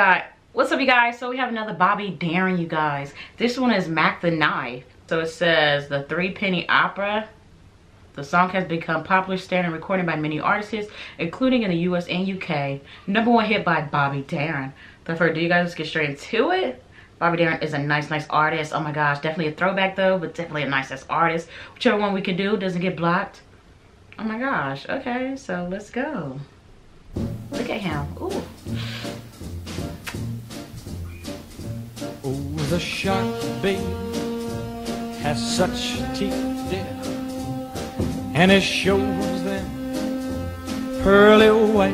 God. What's up, you guys? So we have another Bobby Darin, you guys. This one is Mac the Knife. So it says the Three Penny Opera. The song has become popular standard recording by many artists, including in the US and UK. #1 hit by Bobby Darin. Therefore, do you guys get straight into it? Bobby Darin is a nice artist. Oh my gosh, definitely a throwback though, but definitely a nice artist. Whichever one we can do doesn't get blocked. Oh my gosh. Okay, so let's go. Look at him. Ooh. Oh, the shark, babe, has such teeth, dear, and it shows them pearly white.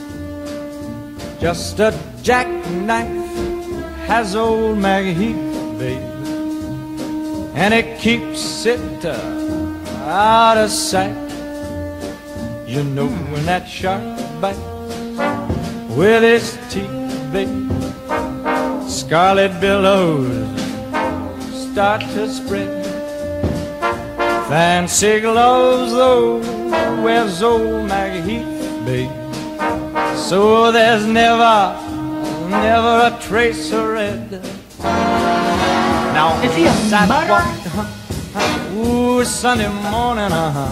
Just a jackknife has old Maggie Heath, babe, and it keeps it out of sight. You know when that shark bites with its teeth, babe, scarlet billows start to spread. Fancy gloves, though, wears old Maggie Heath, babe, so there's never a trace of red. Now is he a sidewalk, ooh, Sunday morning,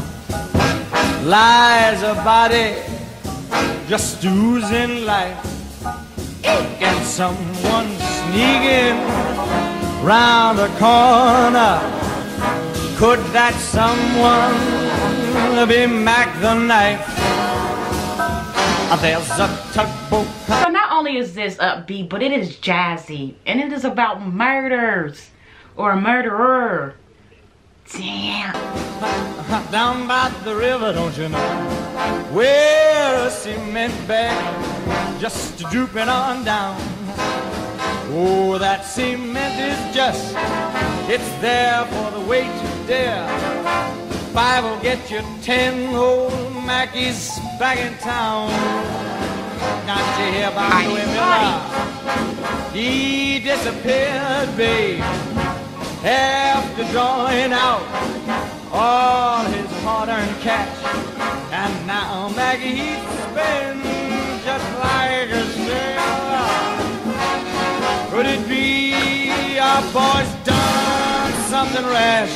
lies a body just oozing life. And someone sneaking round the corner. Could that someone be Mac the Knife? There's a tugboat. So not only is this upbeat, but it is jazzy. And it is about murders. Or a murderer. Damn. Down by the river, don't you know, where a cement bag just drooping on down. Oh, that cement is just, it's there for the weight to dare. 5 will get you 10, old Mackie's back in town. Got you here by Louis Miller. He disappeared, babe, after drawing out all his hard-earned cash. And now Maggie Heath spends just like a sailor. Could it be our boy's done something rash?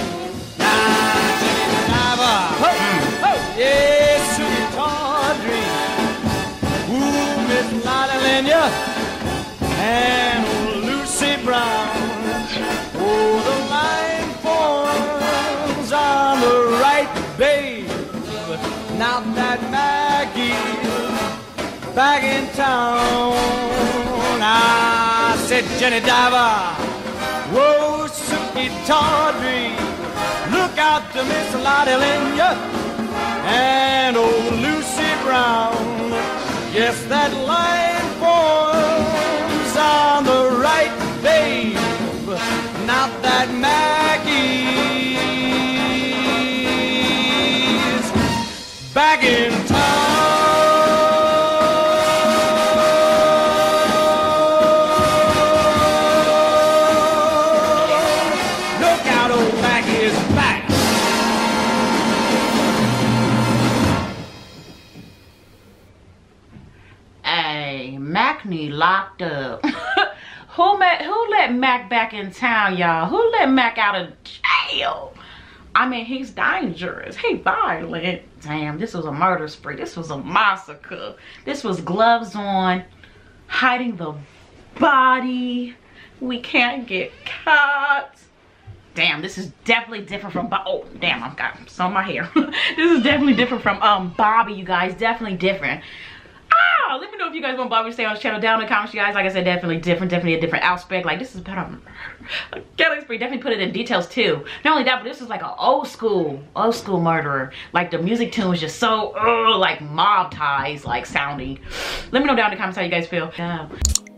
Yes, sweet Tawdry, ooh, Miss Lottie Lenya, and old Lucy Brown. Oh, the line forms on the right, babe. Now that Maggie's back in town, I said, Jenny Diver, whoa, Suki Tawdry, look out to Miss Lottie Lenya and old Lucy Brown. Yes, that line forms on the right, babe. Not that Maggie's back in town. Look out, old Maggie is back. Hey, Mac need locked up. Who let Mac back in town, y'all? Who let Mac out of jail? I mean, he's dangerous. He violent. Damn, this was a murder spree. This was a massacre. This was gloves on, hiding the body. We can't get caught. Damn, this is definitely different from oh, damn, I've got some on my hair. This is definitely different from Bobby, you guys. Definitely different. Let me know if you guys want Bobby to stay on this channel down in the comments, you guys. Like I said, definitely different, definitely a different aspect. Like, this is about a killing spree. Definitely put it in details too. Not only that, but this is like an old school murderer. Like, the music tune was just so like mob ties like sounding. Let me know down in the comments how you guys feel. Yeah.